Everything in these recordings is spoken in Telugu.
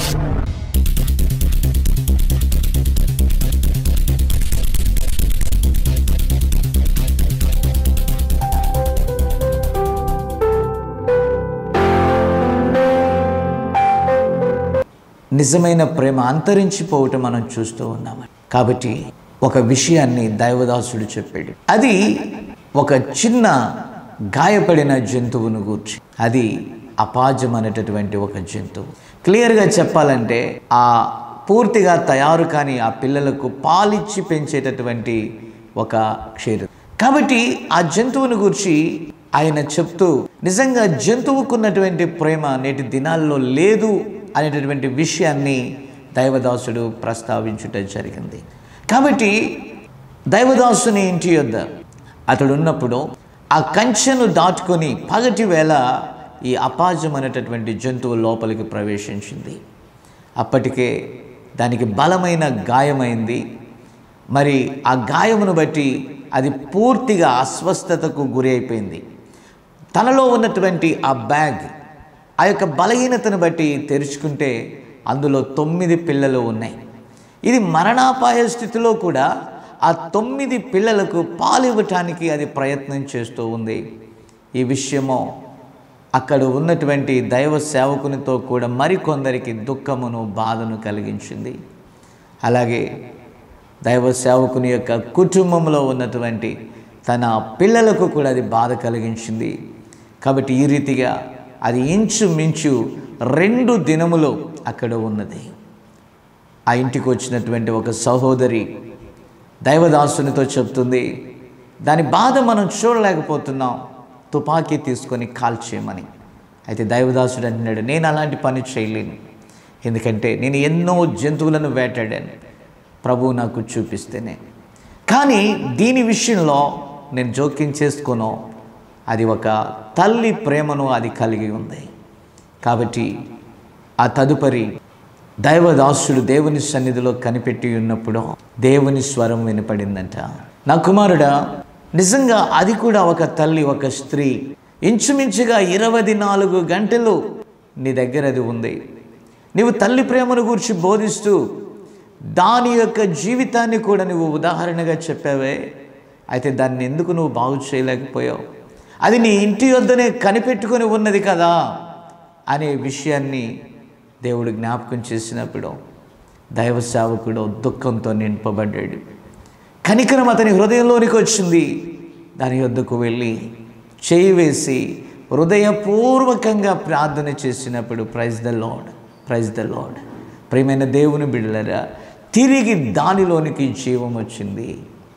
నిజమైన ప్రేమ అంతరించిపోవటం మనం చూస్తూ ఉన్నాం. కాబట్టి ఒక విషయాన్ని దైవదాసుడు చెప్పాడు. అది ఒక చిన్న గాయపడిన జంతువును గూర్చి. అది అపాజం అనేటటువంటి ఒక జంతువు. క్లియర్గా చెప్పాలంటే ఆ పూర్తిగా తయారు కాని ఆ పిల్లలకు పాలిచ్చి పెంచేటటువంటి ఒక క్షీరం. కాబట్టి ఆ జంతువును గూర్చి ఆయన చెప్తూ నిజంగా జంతువుకున్నటువంటి ప్రేమ నేటి దినాల్లో లేదు అనేటటువంటి విషయాన్ని దైవదాసుడు ప్రస్తావించుట జరిగింది. కాబట్టి దైవదాసుని ఇంటి యొద్ద అతడు ఉన్నప్పుడు ఆ కంచెను దాటుకొని పగటి వేళ ఈ అపాజం అనేటటువంటి జంతువు లోపలికి ప్రవేశించింది. అప్పటికే దానికి బలమైన గాయమైంది. మరి ఆ గాయమును బట్టి అది పూర్తిగా అస్వస్థతకు గురి అయిపోయింది. తనలో ఉన్నటువంటి ఆ బ్యాగ్ ఆ యొక్క బలహీనతను బట్టి తెరుచుకుంటే అందులో 9 పిల్లలు ఉన్నాయి. ఇది మరణాపాయ స్థితిలో కూడా ఆ 9 పిల్లలకు పాలు ఇవ్వటానికి అది ప్రయత్నం చేస్తూ ఉంది. ఈ విషయము అక్కడ ఉన్నటువంటి దైవ సేవకునితో కూడా మరికొందరికి దుఃఖమును బాధను కలిగించింది. అలాగే దైవ సేవకుని యొక్క కుటుంబంలో ఉన్నటువంటి తన పిల్లలకు కూడా అది బాధ కలిగించింది. కాబట్టి ఈ రీతిగా అది ఇంచుమించు 2 దినములు అక్కడ ఉన్నది. ఆ ఇంటికి వచ్చినటువంటి ఒక సహోదరి దైవదాసునితో చెప్తుంది, దాని బాధ మనం చూడలేకపోతున్నాం, తుపాకీ తీసుకొని కాల్చేయమని. అయితే దైవదాసుడు అంటున్నాడు, నేను అలాంటి పని చేయలేను, ఎందుకంటే నేను ఎన్నో జంతువులను వేటాడాను, ప్రభువు నాకు చూపిస్తేనే. కానీ దీని విషయంలో నేను జోక్యం చేసుకోను. అది ఒక తల్లి ప్రేమను అది కలిగి ఉంది. కాబట్టి ఆ తదుపరి దైవదాసుడు దేవుని సన్నిధిలో కనిపెట్టి ఉన్నప్పుడు దేవుని స్వరం వినపడిందంట. నా కుమారుడా, నిజంగా అది కూడా ఒక తల్లి, ఒక స్త్రీ. ఇంచుమించుగా 24 గంటలు నీ దగ్గర అది ఉంది. నీవు తల్లి ప్రేమను గురించి బోధిస్తూ దాని యొక్క జీవితాన్ని కూడా నువ్వు ఉదాహరణగా చెప్పావే. అయితే దాన్ని ఎందుకు నువ్వు బాగు చేయలేకపోయావు? అది నీ ఇంటి వద్దనే కనిపెట్టుకొని ఉన్నది కదా అనే విషయాన్ని దేవుడు జ్ఞాపకం చేసినప్పుడు దైవ సేవకుడు దుఃఖంతో నింపబడ్డాడు. కనికరం అతని హృదయంలోనికి వచ్చింది. దాని యొద్దకు వెళ్ళి చేయి వేసి హృదయపూర్వకంగా ప్రార్థన చేసినప్పుడు praise the lord, praise the lord. ప్రియమైన దేవుని బిడ్డలారా, తిరిగి దానిలోనికి జీవం వచ్చింది.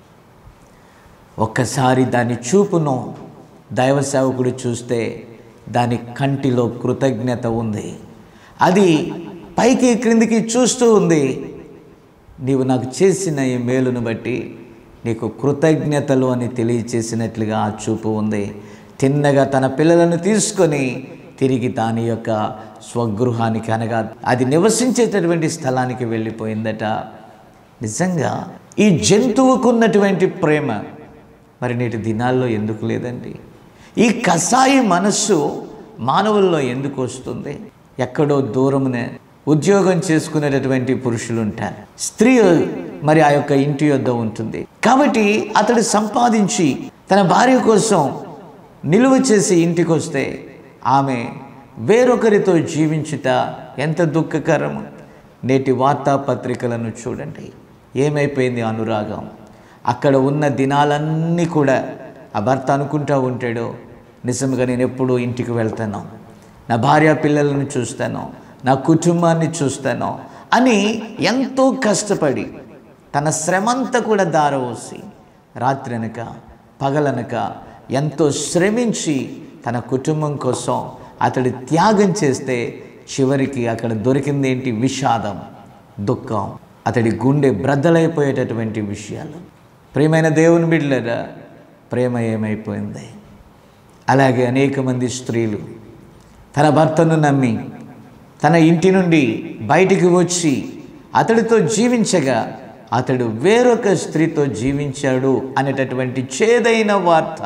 ఒక్కసారి దాని చూపును దైవ సేవకుడు చూస్తే దాని కంటిలో కృతజ్ఞత ఉంది. అది పైకి క్రిందికి చూస్తూ ఉంది. నీవు నాకు చేసిన ఈ మేలును బట్టి నీకు కృతజ్ఞతలు అని తెలియచేసినట్లుగా ఆ చూపు ఉంది. తిన్నగా తన పిల్లలను తీసుకొని తిరిగి దాని యొక్క స్వగృహానికి, అనగా అది నివసించేటటువంటి స్థలానికి వెళ్ళిపోయిందట. నిజంగా ఈ జంతువుకున్నటువంటి ప్రేమ మరి నేటి దినాల్లో ఎందుకు లేదండి? ఈ కసాయి మనస్సు మానవుల్లో ఎందుకు వస్తుంది? ఎక్కడో దూరమునే ఉద్యోగం చేసుకునేటటువంటి పురుషులు ఉంటారు, స్త్రీ మరి ఆ యొక్క ఇంటి యొద్ద ఉంటుంది. కాబట్టి అతడు సంపాదించి తన భార్య కోసం నిలువ చేసి ఇంటికి వస్తే ఆమె వేరొకరితో జీవించుట ఎంత దుఃఖకరము. నేటి వార్తాపత్రికలను చూడండి, ఏమైపోయింది అనురాగం. అక్కడ ఉన్న దినాలన్నీ కూడా ఆ భర్త అనుకుంటూ ఉంటాడు, నిజంగా నేను ఎప్పుడూ ఇంటికి వెళ్తాను, నా భార్య పిల్లలను చూస్తాను, నా కుటుంబాన్ని చూస్తాను అని ఎంతో కష్టపడి తన శ్రమంతా కూడా దారవోసి రాత్రనక పగలనక ఎంతో శ్రమించి తన కుటుంబం కోసం అతడు త్యాగం చేస్తే చివరికి అక్కడ దొరికింది ఏంటి? విషాదం, దుఃఖం, అతడి గుండె బ్రద్దలైపోయేటటువంటి విషయాలు. ప్రియమైన దేవుని బిడ్డలారా, ప్రేమ ఏమైపోయింది? అలాగే అనేక మంది స్త్రీలు తన భర్తను నమ్మి తన ఇంటి నుండి బయటికి వచ్చి అతడితో జీవించగా అతడు వేరొక స్త్రీతో జీవించాడు అనేటటువంటి చేదైన వార్త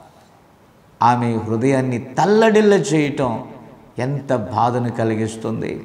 ఆమె హృదయాన్ని తల్లడిల్ల చేయటం ఎంత బాధను కలిగిస్తుంది.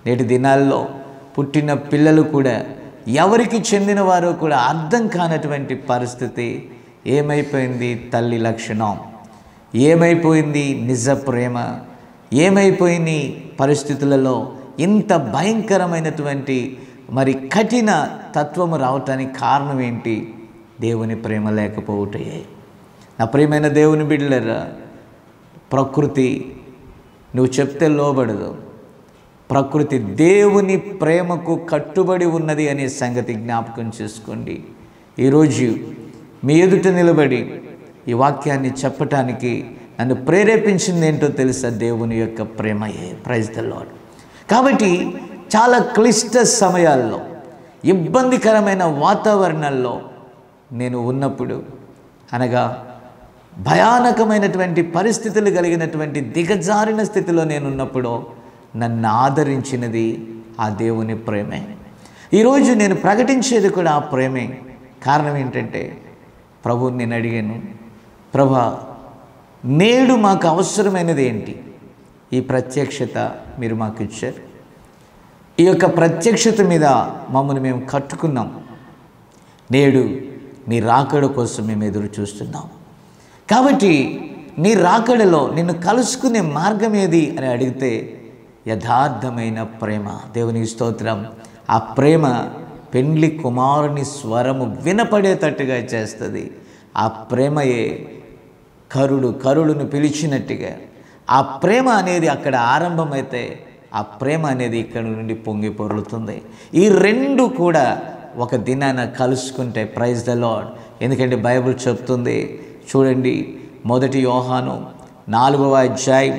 నేటి దినాల్లో పుట్టిన పిల్లలు కూడా ఎవరికి చెందినవారో కూడా అర్థం కానటువంటి పరిస్థితి. ఏమైపోయింది తల్లి లక్షణం, ఏమైపోయింది నిజ ప్రేమ, ఏమైపోయింది పరిస్థితులలో ఇంత భయంకరమైనటువంటి మరి కఠిన తత్వము రావటానికి కారణం ఏంటి? దేవుని ప్రేమ లేకపోవటే. నా ప్రియమైన దేవుని బిడ్డలారా, ప్రకృతి నువ్వు చెప్తే లోబడదు. ప్రకృతి దేవుని ప్రేమకు కట్టుబడి ఉన్నది అనే సంగతి జ్ఞాపకం చేసుకోండి. ఈరోజు మీ ఎదుట నిలబడి ఈ వాక్యాన్ని చెప్పటానికి నన్ను ప్రేరేపించింది ఏంటో తెలుసా? దేవుని యొక్క ప్రేమయే. Praise the lord. కాబట్టి చాలా క్లిష్ట సమయాల్లో, ఇబ్బందికరమైన వాతావరణాల్లో నేను ఉన్నప్పుడు, అనగా భయానకమైనటువంటి పరిస్థితులు కలిగినటువంటి దిగజారిన స్థితిలో నేనున్నప్పుడు నన్ను ఆదరించినది ఆ దేవుని ప్రేమే. ఈరోజు నేను ప్రకటించేది కూడా ఆ ప్రేమే. కారణం ఏంటంటే, ప్రభువుని నేను అడిగాను, ప్రభా నేడు మాకు అవసరమైనది ఏంటి? ఈ ప్రత్యక్షత మీరు మాకు ఇచ్చారు. ఈ యొక్క ప్రత్యక్షత మీద మమ్మల్ని మేము కట్టుకున్నాం. నేడు నీ రాకడ కోసం మేము ఎదురు చూస్తున్నాం. కాబట్టి నీ రాకడలో నిన్ను కలుసుకునే మార్గం ఏది అని అడిగితే యథార్థమైన ప్రేమ. దేవునికి స్తోత్రం. ఆ ప్రేమ పెండ్లి కుమారుని స్వరము వినపడేటట్టుగా చేస్తుంది. ఆ ప్రేమయే కరుడును పిలిచినట్టుగా ఆ ప్రేమ అనేది అక్కడ ఆరంభమైతే ఆ ప్రేమ అనేది ఇక్కడ నుండి పొంగి పొర్లుతుంది. ఈ రెండు కూడా ఒక దినాన కలుసుకుంటే ప్రైజ్ ద లార్డ్. ఎందుకంటే బైబిల్ చెప్తుంది చూడండి, 1 యోహాను 4వ అధ్యాయం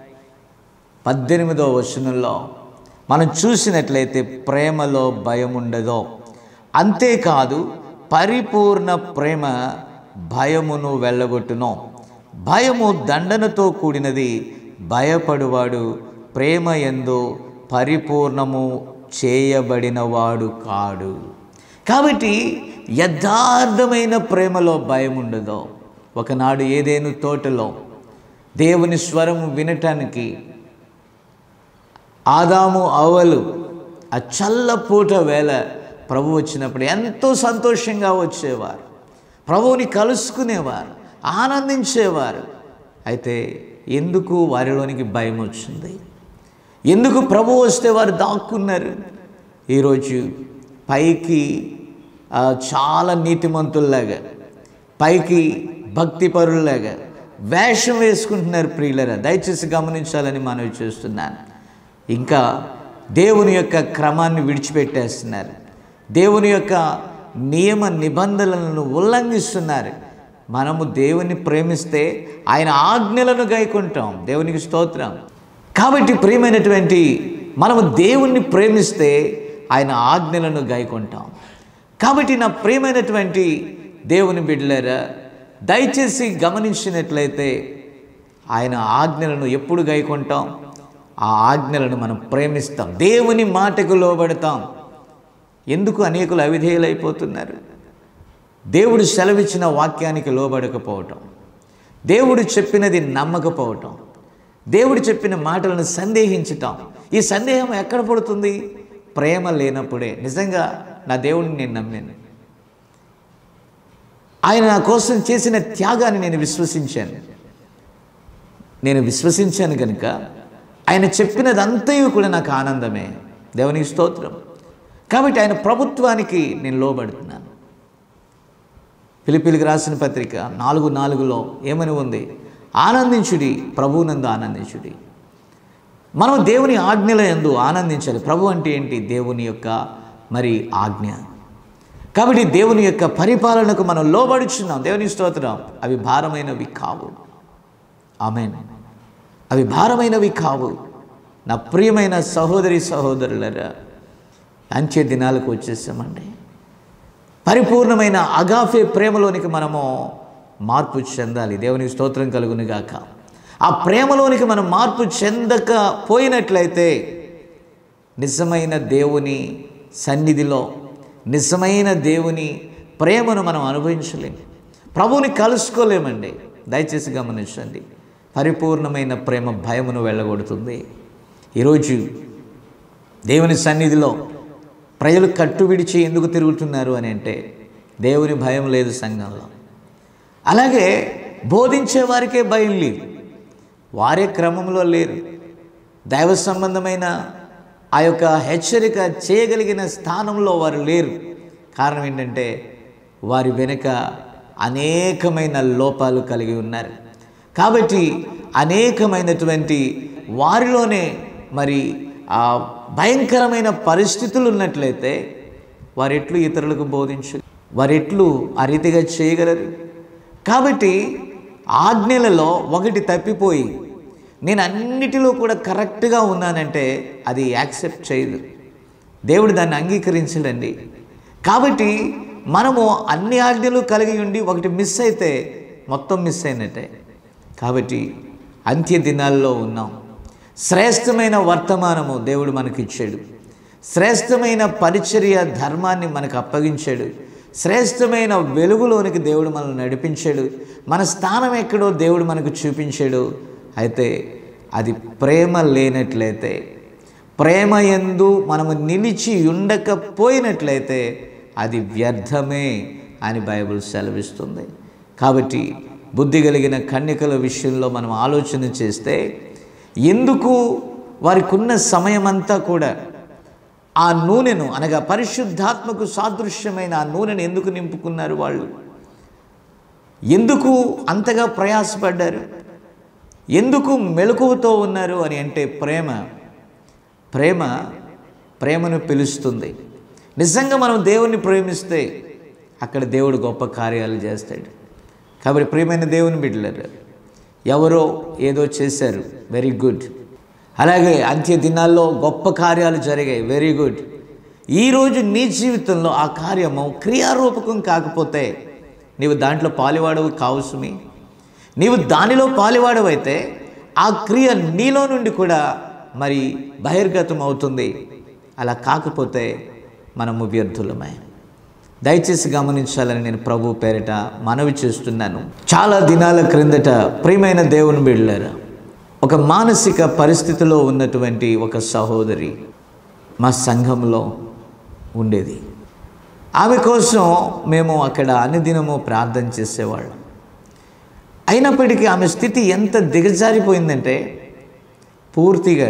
18వ వచనంలో మనం చూసినట్లయితే ప్రేమలో భయం ఉండదో, అంతేకాదు పరిపూర్ణ ప్రేమ భయమును వెళ్ళగొట్టును, భయము దండనతో కూడినది, భయపడువాడు ప్రేమ యందు పరిపూర్ణము చేయబడినవాడు కాడు. కాబట్టి యథార్థమైన ప్రేమలో భయం ఉండదో. ఒకనాడు ఏదేను తోటలో దేవుని స్వరము వినటానికి ఆదాము అవ్వలు ఆ చల్లపూట వేళ ప్రభు వచ్చినప్పుడు ఎంతో సంతోషంగా వచ్చేవారు, ప్రభువుని కలుసుకునేవారు, ఆనందించేవారు. అయితే ఎందుకు వారిలోనికి భయం వచ్చింది? ఎందుకు ప్రభు వస్తే వారు దాక్కున్నారు? ఈరోజు పైకి చాలా నీతిమంతుల్లాగా, పైకి భక్తిపరుల్లాగా వేషం వేసుకుంటున్నారు. ప్రియులరా, దయచేసి గమనించాలని మనవి చేస్తున్నాను. ఇంకా దేవుని యొక్క క్రమాన్ని విడిచిపెట్టేస్తున్నారు, దేవుని యొక్క నియమ నిబంధనలను ఉల్లంఘిస్తున్నారు. మనము దేవుని ప్రేమిస్తే ఆయన ఆజ్ఞలను గైకుంటాం. దేవునికి స్తోత్రం. కాబట్టి ప్రియమైనటువంటి మనము దేవుణ్ణి ప్రేమిస్తే ఆయన ఆజ్ఞలను గైకుంటాం. కాబట్టి నా ప్రియమైనటువంటి దేవుని బిడ్డలారా, దయచేసి గమనించినట్లయితే ఆయన ఆజ్ఞలను ఎప్పుడు గైకుంటాం? ఆ ఆజ్ఞలను మనం ప్రేమిస్తాం, దేవుని మాటకు లోబడతాం. ఎందుకు అనేకులు అవిధేయులైపోతున్నారు? దేవుడు సెలవిచ్చిన వాక్యానికి లోబడకపోవటం, దేవుడు చెప్పినది నమ్మకపోవటం, దేవుడు చెప్పిన మాటలను సందేహించటం. ఈ సందేహం ఎక్కడ పడుతుంది? ప్రేమ లేనప్పుడే. నిజంగా నా దేవుడిని నేను నమ్మాను, ఆయన నా కోసం చేసిన త్యాగాన్ని నేను విశ్వసించాను కనుక ఆయన చెప్పినదంతయు కూడా నాకు ఆనందమే. దేవునికి స్తోత్రం. కాబట్టి ఆయన ప్రభుత్వానికి నేను లోబడుతున్నాను. ఫిలిప్పీయులకు రాసిన పత్రిక 4:4లో ఏమని ఉంది? ఆనందించుడి, ప్రభువునందు ఆనందించుడి. మనం దేవుని ఆజ్ఞల యందు ఆనందించాలి. ప్రభు అంటే ఏంటి? దేవుని యొక్క మరి ఆజ్ఞ. కాబట్టి దేవుని యొక్క పరిపాలనకు మనం లోబడుచున్నాం. దేవుని స్తోత్రం. అవి భారమైనవి కావు. ఆమేన్. అవి భారమైనవి కావు. నా ప్రియమైన సహోదరి సహోదరులరా, అంత్య దినాలకు వచ్చేసామండి. పరిపూర్ణమైన అగాఫే ప్రేమలోనికి మనము మార్పు చెందాలి. దేవునికి స్తోత్రం కలుగును గాక. ఆ ప్రేమలోనికి మనం మార్పు చెందకపోయినట్లయితే నిజమైన దేవుని సన్నిధిలో నిజమైన దేవుని ప్రేమను మనం అనుభవించలేము, ప్రభువుని కలుసుకోలేమండి. దయచేసి గమనించండి. పరిపూర్ణమైన ప్రేమ భయమును వెళ్ళగొడుతుంది. ఈరోజు దేవుని సన్నిధిలో ప్రజలు కట్టు విడిచి ఎందుకు తిరుగుతున్నారు అని అంటే దేవుని భయం లేదు సంఘంలో. అలాగే బోధించే వారికే భయం లేదు, వారే క్రమంలో లేరు. దైవ సంబంధమైన ఆ యొక్క హెచ్చరిక చేయగలిగిన స్థానంలో వారు లేరు. కారణం ఏంటంటే వారి వెనుక అనేకమైన లోపాలు కలిగి ఉన్నారు. కాబట్టి అనేకమైనటువంటి వారిలోనే మరి ఆ భయంకరమైన పరిస్థితులు ఉన్నట్లయితే వారెట్లు ఇతరులకు బోధించు, వారెట్లు ఆ రీతిగా చేయగలరు. కాబట్టి ఆజ్ఞలలో ఒకటి తప్పిపోయి నేను అన్నిటిలో కూడా కరెక్ట్గా ఉన్నానంటే అది యాక్సెప్ట్ చేయదు, దేవుడు దాన్ని అంగీకరించడండి. కాబట్టి మనము అన్ని ఆజ్ఞలు కలిగి ఉండి ఒకటి మిస్ అయితే మొత్తం మిస్ అయినట్టే. కాబట్టి అంత్య దినాల్లో ఉన్నాం. శ్రేష్టమైన వర్తమానము దేవుడు మనకిచ్చాడు, శ్రేష్టమైన పరిచర్య ధర్మాన్ని మనకు అప్పగించాడు, శ్రేష్టమైన వెలుగులోనికి దేవుడు మనల్ని నడిపించాడు, మన స్థానం ఎక్కడో దేవుడు మనకు చూపించాడు. అయితే అది ప్రేమ లేనట్లయితే, ప్రేమ యందు మనము నిలిచి ఉండకపోయినట్లయితే అది వ్యర్థమే అని బైబిల్ సెలవిస్తుంది. కాబట్టి బుద్ధి కలిగిన కన్యకల విషయంలో మనం ఆలోచన చేస్తే ఎందుకు వారికి ఉన్న సమయమంతా కూడా ఆ నూనెను అనగా పరిశుద్ధాత్మకు సాదృశ్యమైన ఆ నూనెను ఎందుకు నింపుకున్నారు? వాళ్ళు ఎందుకు అంతగా ప్రయాసపడ్డారు? ఎందుకు మెలకువతో ఉన్నారు అని అంటే ప్రేమను పిలుస్తుంది. నిజంగా మనం దేవుణ్ణి ప్రేమిస్తే అక్కడ దేవుడు గొప్ప కార్యాలు చేస్తాడు. కాబట్టి ప్రియమైన దేవుని బిడ్డలారా, ఎవరో ఏదో చేశారు, వెరీ గుడ్. అలాగే అంత్య దినాల్లో గొప్ప కార్యాలు జరిగాయి, వెరీ గుడ్. ఈరోజు నీ జీవితంలో ఆ కార్యము క్రియారూపకం కాకపోతే నీవు దాంట్లో పాలివాడవు కావుసుమి. నీవు దానిలో పాలివాడవైతే ఆ క్రియ నీలో నుండి కూడా మరి బహిర్గతం అవుతుంది. అలా కాకపోతే మనము వ్యర్థులమే. దయచేసి గమనించాలని నేను ప్రభు పేరిట మనవి చేస్తున్నాను. చాలా దినాల క్రిందట ప్రియమైన దేవుని బిడ్డలారా, ఒక మానసిక పరిస్థితిలో ఉన్నటువంటి ఒక సహోదరి మా సంఘంలో ఉండేది. ఆమె కోసం మేము అక్కడ అనుదినము ప్రార్థన చేసేవాళ్ళం. అయినప్పటికీ ఆమె స్థితి ఎంత దిగజారిపోయిందంటే పూర్తిగా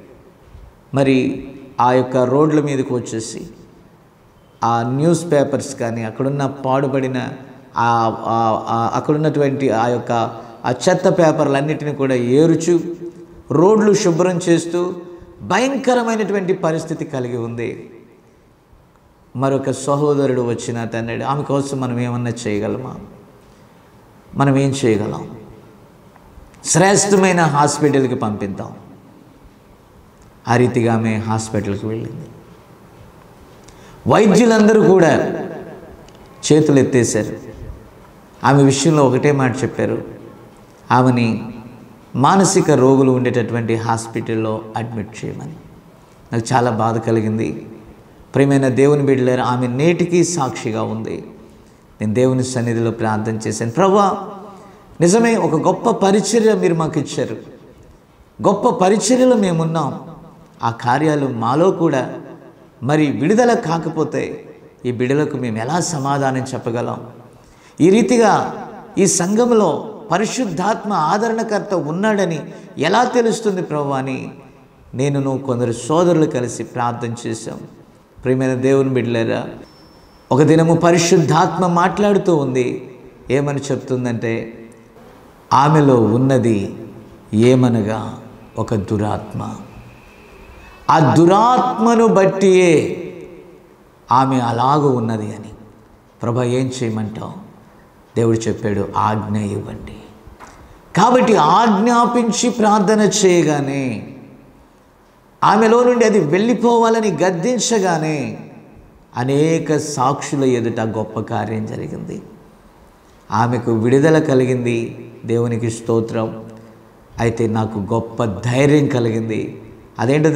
మరి ఆ యొక్క రోడ్ల మీదకి వచ్చేసి ఆ న్యూస్ పేపర్స్ కానీ అక్కడున్న పాడుపడిన అక్కడున్నటువంటి ఆ యొక్క ఆ చెత్త పేపర్లన్నిటిని కూడా ఏరుచు రోడ్లు శుభ్రం చేస్తూ భయంకరమైనటువంటి పరిస్థితి కలిగి ఉంది. మరొక సహోదరుడు వచ్చిన అతన్నాడు, ఆమె కోసం మనం ఏమన్నా చేయగలమా? మనం ఏం చేయగలం? శ్రేష్టమైన హాస్పిటల్కి పంపిద్దాం. ఆ రీతిగా ఆమె హాస్పిటల్కి వెళ్ళింది. వైద్యులందరూ కూడా చేతులు ఎత్తేశారు. ఆమె విషయంలో ఒకటే మాట చెప్పారు, ఆమెని మానసిక రోగులు ఉండేటటువంటి హాస్పిటల్లో అడ్మిట్ చేయమని. నాకు చాలా బాధ కలిగింది. ప్రియమైన దేవుని బిడ్డలారా, ఆమె నేటికి సాక్షిగా ఉంది. నేను దేవుని సన్నిధిలో ప్రార్థన చేశాను, ప్రభువా నిజమే ఒక గొప్ప పరిచర్య మీరు మాకు ఇచ్చారు, గొప్ప పరిచర్యలో మేమున్నాం. ఆ కార్యాలు మాలో కూడా మరి విడుదల కాకపోతే ఈ బిడ్డలకు మేము ఎలా సమాధానం చెప్పగలం? ఈ రీతిగా ఈ సంఘంలో పరిశుద్ధాత్మ ఆదరణకర్త ఉన్నాడని ఎలా తెలుస్తుంది ప్రభువా అని నేను కొందరు సోదరులు కలిసి ప్రార్థన చేశాం. ప్రియమైన దేవుని బిడ్డలారా, ఒక దినము పరిశుద్ధాత్మ మాట్లాడుతూ ఉంది. ఏమని చెప్తుందంటే, ఆమెలో ఉన్నది ఏమనగా ఒక దురాత్మ. ఆ దురాత్మను బట్టియే ఆమె అలాగూ ఉన్నది అని. ప్రభా ఏం చేయమంటావు? దేవుడు చెప్పాడు, ఆజ్ఞ ఇవ్వండి. కాబట్టి ఆజ్ఞాపించి ప్రార్థన చేయగానే ఆమెలో నుండి అది వెళ్ళిపోవాలని గద్దించగానే అనేక సాక్షుల ఎదుట గొప్ప కార్యం జరిగింది. ఆమెకు విడుదల కలిగింది. దేవునికి స్తోత్రం. అయితే నాకు గొప్ప ధైర్యం కలిగింది. అదేంటో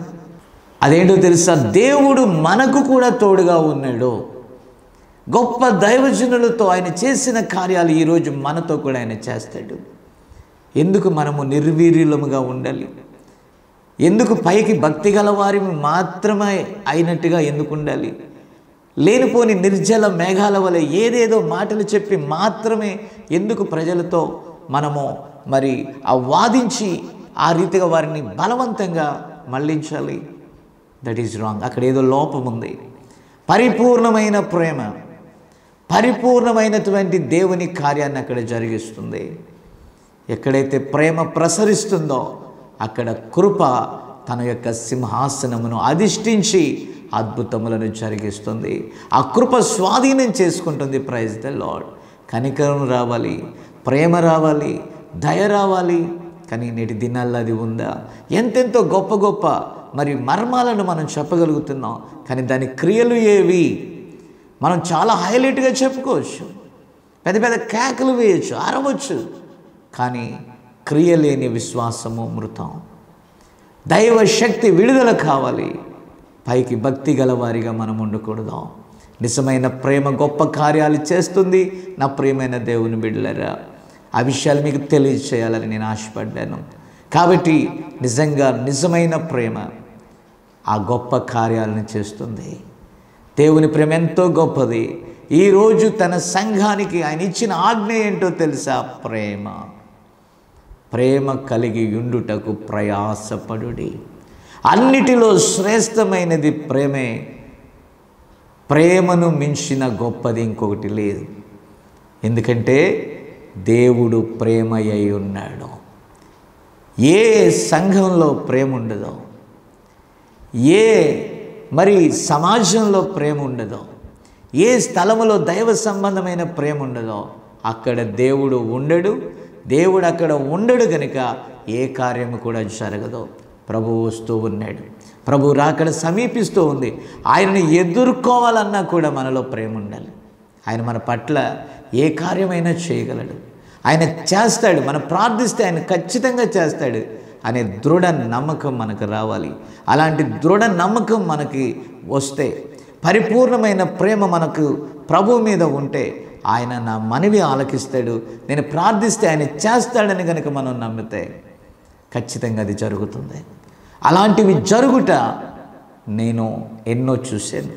తెలుసా? దేవుడు మనకు కూడా తోడుగా ఉన్నాడు. గొప్ప దైవజనులతో ఆయన చేసిన కార్యాలు ఈరోజు మనతో కూడా ఆయన చేస్తాడు. ఎందుకు మనము నిర్వీర్యులముగా ఉండాలి? ఎందుకు పైకి భక్తి గల వారి మాత్రమే అయినట్టుగా ఎందుకు ఉండాలి? లేనిపోని నిర్జల మేఘాల వలె ఏదేదో మాటలు చెప్పి మాత్రమే ఎందుకు ప్రజలతో మనము మరి ఆ వాదించి ఆ రీతిగా వారిని బలవంతంగా మళ్ళించాలి? That is wrong. అక్కడ ఏదో లోపం ఉంది. పరిపూర్ణమైన ప్రేమ, పరిపూర్ణమైనటువంటి దేవుని కార్యాన్ని అక్కడ జరిగిస్తుంది. ఎక్కడైతే ప్రేమ ప్రసరిస్తుందో అక్కడ కృప తన యొక్క సింహాసనమును అధిష్ఠించి అద్భుతములను జరిగిస్తుంది. ఆ కృప స్వాధీనం చేసుకుంటుంది. Praise the lord. కనికరం రావాలి, ప్రేమ రావాలి, దయ రావాలి. కానీ నేటి దినాల్లో అది ఉందా? ఎంతెంతో గొప్ప గొప్ప మరి మర్మాలను మనం చెప్పగలుగుతున్నాం, కానీ దాని క్రియలు ఏవి? మనం చాలా హైలైట్గా చెప్పుకోవచ్చు, పెద్ద పెద్ద కేకలు వేయచ్చు, అరవచ్చు, కానీ క్రియ లేని విశ్వాసము మృతం. దైవ శక్తి విడుదల కావాలి. పైకి భక్తి గలవారిగా మనం ఉండకూడదు. నిజమైన ప్రేమ గొప్ప కార్యాలు చేస్తుంది. నా ప్రియమైన దేవుని బిడ్డలారా, ఆ విషయాలు మీకు తెలియచేయాలని నేను ఆశపడ్డాను. కాబట్టి నిజంగా నిజమైన ప్రేమ ఆ గొప్ప కార్యాలను చేస్తుంది. దేవుని ప్రేమ ఎంతో గొప్పది. ఈరోజు తన సంఘానికి ఆయన ఇచ్చిన ఆజ్ఞ ఏంటో తెలుసా? ప్రేమ. ప్రేమ కలిగి ఉండుటకు ప్రయాసపడుడి. అన్నిటిలో శ్రేష్టమైనది ప్రేమే. ప్రేమను మించిన గొప్పది ఇంకొకటి లేదు. ఎందుకంటే దేవుడు ప్రేమయ్య ఉన్నాడు. ఏ సంఘంలో ప్రేమ ఉండదో, ఏ మరి సమాజంలో ప్రేమ ఉండదో, ఏ స్థలములో దైవ సంబంధమైన ప్రేమ ఉండదో అక్కడ దేవుడు ఉండడు. దేవుడు అక్కడ ఉండడు కనుక ఏ కార్యము కూడా జరగదు. ప్రభువు వస్తూ ఉన్నాడు. ప్రభు రాకడ సమీపిస్తూ ఉంది. ఆయనని ఎదుర్కోవాలన్నా కూడా మనలో ప్రేమ ఉండాలి. ఆయన మన పట్ల ఏ కార్యమైనా చేయగలడు. ఆయన చేస్తాడు. మనం ప్రార్థిస్తే ఆయన ఖచ్చితంగా చేస్తాడు అనే దృఢ నమ్మకం మనకు రావాలి. అలాంటి దృఢ నమ్మకం మనకి వస్తే, పరిపూర్ణమైన ప్రేమ మనకు ప్రభు మీద ఉంటే ఆయన నా మనవి ఆలకిస్తాడు. నేను ప్రార్థిస్తే ఆయన చేస్తాడని కనుక మనం నమ్మితే ఖచ్చితంగా అది జరుగుతుంది. అలాంటివి జరుగుట నేను ఎన్నో చూశాను.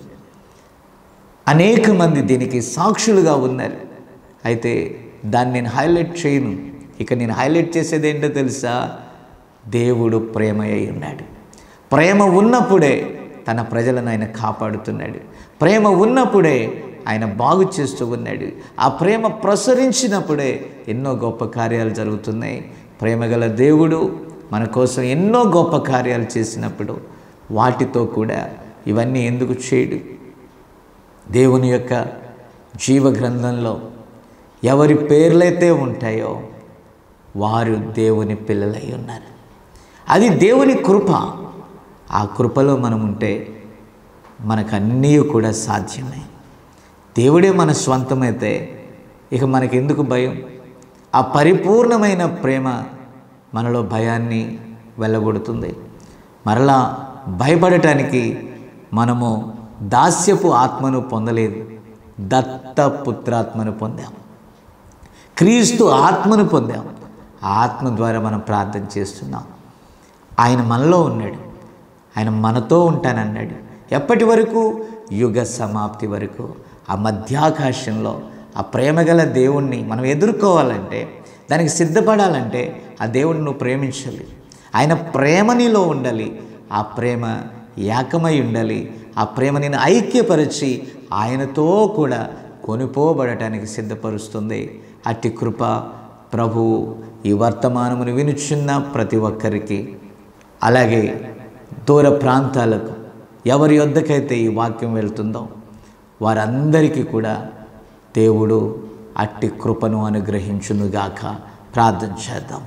అనేక మంది దీనికి సాక్షులుగా ఉన్నారు. అయితే దాన్ని నేను హైలైట్ చేయను. ఇక నేను హైలైట్ చేసేది ఏంటో తెలుసా? దేవుడు ప్రేమ అయి ఉన్నాడు. ప్రేమ ఉన్నప్పుడే తన ప్రజలను ఆయన కాపాడుతున్నాడు. ప్రేమ ఉన్నప్పుడే ఆయన బాగు చేస్తూ ఉన్నాడు. ఆ ప్రేమ ప్రసరించినప్పుడే ఎన్నో గొప్ప కార్యాలు జరుగుతున్నాయి. ప్రేమగల దేవుడు మన కోసం ఎన్నో గొప్ప కార్యాలు చేసినప్పుడు వాటితో కూడా ఇవన్నీ ఎందుకు చేయడు? దేవుని యొక్క జీవ గ్రంథంలో ఎవరి పేర్లైతే ఉంటాయో వారు దేవుని పిల్లలై ఉన్నారు. అది దేవుని కృప. ఆ కృపలో మనం ఉంటే మనకు అన్నీ కూడా సాధ్యమే. దేవుడే మన స్వంతమైతే ఇక మనకెందుకు భయం? ఆ పరిపూర్ణమైన ప్రేమ మనలో భయాన్ని వెళ్ళగొడుతుంది. మరలా భయపడటానికి మనము దాస్యపు ఆత్మను పొందలేదు, దత్తపుత్రాత్మను పొందాం. క్రీస్తు ఆత్మను పొందాం. ఆ ఆత్మ ద్వారా మనం ప్రార్థన చేస్తున్నాం. ఆయన మనలో ఉన్నాడు. ఆయన మనతో ఉంటానన్నాడు. ఎప్పటి వరకు? యుగ సమాప్తి వరకు. ఆ మధ్యాకాశంలో ఆ ప్రేమగల దేవుణ్ణి మనం ఎదుర్కోవాలంటే, దానికి సిద్ధపడాలంటే ఆ దేవుడిని నువ్వు ప్రేమించాలి. ఆయన ప్రేమ నీలో ఉండాలి. ఆ ప్రేమ ఏకమై ఉండాలి. ఆ ప్రేమ నేను ఐక్యపరిచి ఆయనతో కూడా కొనిపోబడటానికి సిద్ధపరుస్తుంది. అట్టి కృప ప్రభువు ఈ వర్తమానమును వినుచున్న ప్రతి ఒక్కరికి, అలాగే దూర ప్రాంతాలకు ఎవరి యొద్దకైతే ఈ వాక్యం వెళ్తుందో వారందరికీ కూడా దేవుడు అట్టి కృపను అనుగ్రహించునుగాక. ప్రార్థన చేద్దాం.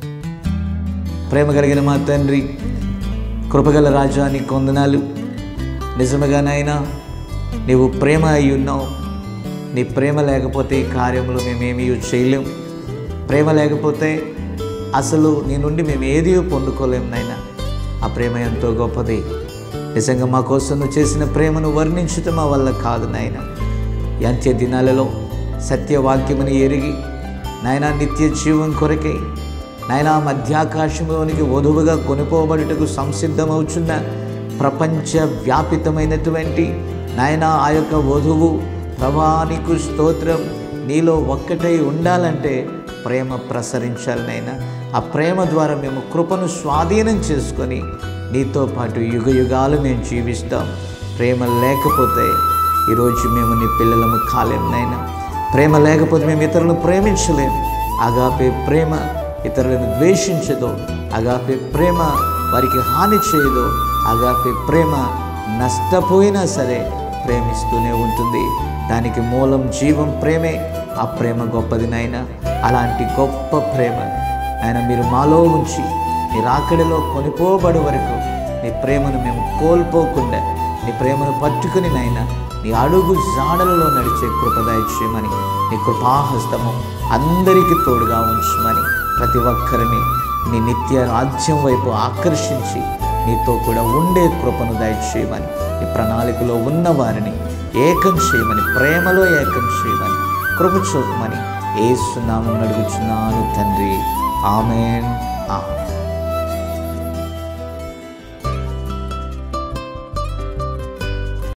ప్రేమ కలిగిన మా తండ్రి, కృపగల రాజా, నీకు వందనాలు. నిజముగానైనా నీవు ప్రేమ అయి ఉన్నావు. నీ ప్రేమ లేకపోతే ఈ కార్యములు మేమేమీ చేయలేం. ప్రేమ లేకపోతే అసలు నీ నుండి మేము ఏది పొందుకోలేం నాయన. ఆ ప్రేమ ఎంతో గొప్పది. నిజంగా మా కోసం నువ్వు చేసిన ప్రేమను వర్ణించటం మా వల్ల కాదు నాయన. అంత్య దినాలలో సత్యవాక్యముని ఎరిగి నాయన నిత్య జీవం కొరకై నాయనా మధ్యాకాశంలోనికి వధువుగా కొనుకోబడుటకు సంసిద్ధమవుతున్న ప్రపంచ వ్యాపితమైనటువంటి నాయనా ఆ యొక్క వధువు ప్రభానికి స్తోత్రం, నీలో ఒక్కటై ఉండాలంటే ప్రేమ ప్రసరించాలి నాయనా. ఆ ప్రేమ ద్వారా మేము కృపను స్వాధీనం చేసుకొని నీతో పాటు యుగ యుగాలు మేము జీవిస్తాం. ప్రేమ లేకపోతే ఈరోజు మేము నీ పిల్లలము కాలేం నాయనా. ప్రేమ లేకపోతే మేము ఇతరులను ప్రేమించలేం. అగాపే ప్రేమ ఇతరులను ద్వేషించదో, అగాపే ప్రేమ వారికి హాని చేయదో, అగాపే ప్రేమ నష్టపోయినా సరే ప్రేమిస్తూనే ఉంటుంది. దానికి మూలం జీవం ప్రేమే. ఆ ప్రేమ గొప్పది నాయనా. అలాంటి గొప్ప ప్రేమ ఆయన మీరు మాలో ఉంచి నీ రాకడిలో కొనిపోబడే వరకు నీ ప్రేమను మేము కోల్పోకుండా నీ ప్రేమను పట్టుకుని నాయనా నీ అడుగు జాడలలో నడిచే కృప దయచేయమని, నీ కృపాహస్తము అందరికీ తోడుగా ఉంచమని, ప్రతి ఒక్కరిని నీ నిత్య రాజ్యం వైపు ఆకర్షించి నీతో కూడా ఉండే కృపను దయచేయమని, ఈ ప్రణాళికలో ఉన్న వారిని ఏకం చేయమని, ప్రేమలో ఏకం చేయమని, కృప చూపమని యేసు నామమున అడుగుచున్నాను తండ్రి. ఆమేన్. ఆమేన్.